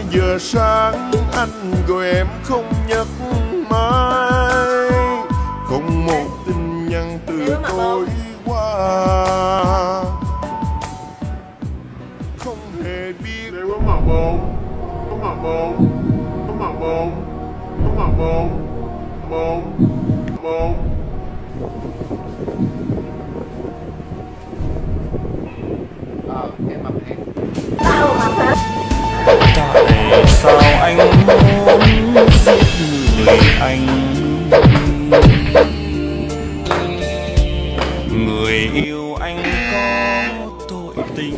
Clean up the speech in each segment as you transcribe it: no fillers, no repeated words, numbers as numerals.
giờ sáng anh gọi em không nhấc máy, không một tin nhắn từ tối qua, không hề biết. Đây có mặt bồn, có mặt bồn, có mặt bồn, có mặt bồn, bồn, bồn. Em mặc hàng. Tại sao anh muốn giết người anh? Người yêu anh có tội tình.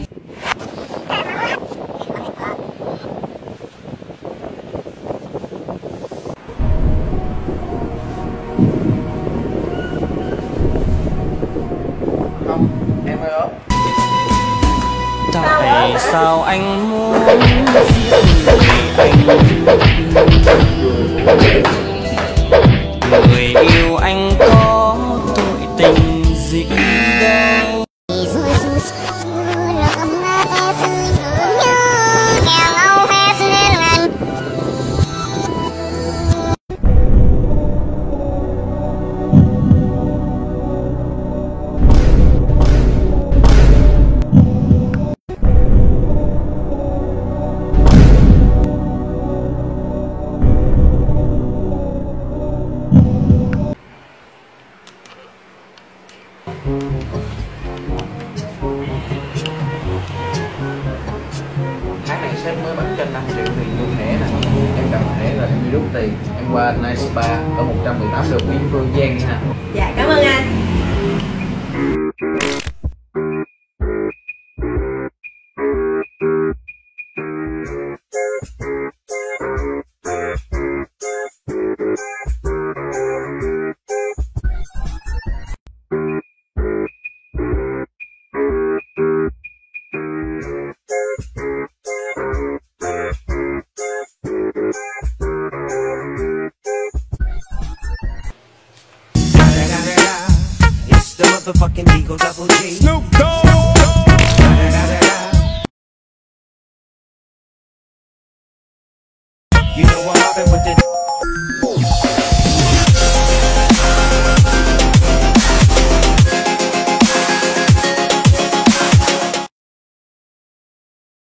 Không, em ơi ốm. Tại sao anh muốn giết người anh? Người yêu anh có tội tình gì đâu. Tháng này sếp mới bắt cho 5 triệu tiền mua thẻ nè. Em cầm thẻ rồi em đi rút tiền. Em qua Nice Spa ở 118 đường Nguyễn Phương Giang nha. Dạ cảm ơn anh. It's the motherfucking Eagle Double G. Snoop Dogg. You know what happened with the